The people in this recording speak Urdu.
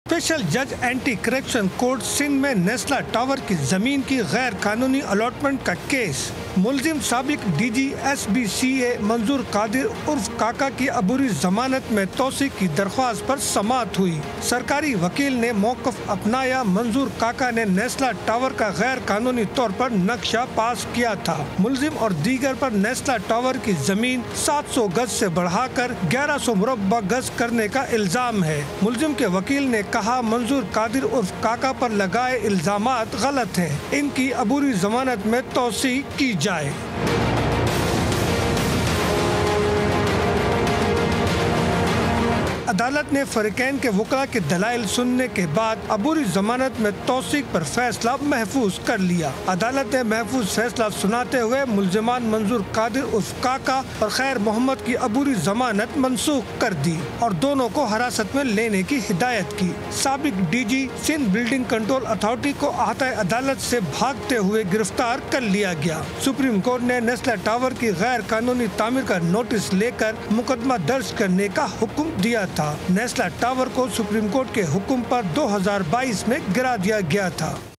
اسپیشل جج اینٹی کرپشن کورٹ سندھ میں نیسلا ٹاور کی زمین کی غیر قانونی الاٹمنٹ کا کیس۔ ملزم سابق D G S B C A Manzoor Qadir عرف کاکا کی عبوری ضمانت میں توسیع کی درخواست پر سماعت ہوئی۔ سرکاری وکیل نے موقف اپنایا۔ منظور کاکا نے نیسلا ٹاور کا غیر قانونی طور پر نقشہ پاس کیا تھا۔ ملزم اور دیگر پر نیسلا ٹاور کی زمین 700 گز سے بڑھا کر 1100 مربع گز کرنے کا الزام ہے۔ ملزم کے وکیل نے کہا منظور قادر عرف کاکا پر لگائے الزامات غلط ہیں، ان کی عبوری ضمانت میں توسیع کی جائے۔ عدالت نے فریقین کے وکلاء کے دلائل سننے کے بعد عبوری ضمانت میں توثیق پر فیصلہ محفوظ کر لیا۔ عدالت نے محفوظ فیصلہ سناتے ہوئے ملزمان منظور قادر عرف کاکا اور خیر محمد کی عبوری ضمانت منسوخ کر دی اور دونوں کو حراست میں لینے کی ہدایت کی۔ سابق D G Sindh building control authority کو احاطہ عدالت سے بھاگتے ہوئے گرفتار کر لیا گیا۔ سپریم کورٹ نے نیسلا ٹاور کی غیر قانونی تعمیر کا نوٹس لے کر مقدمہ درج کرنے کا حکم دیا تھا۔ نیسلا ٹاور کو سپریم کورٹ کے حکم پر 2022 میں گرا دیا گیا تھا۔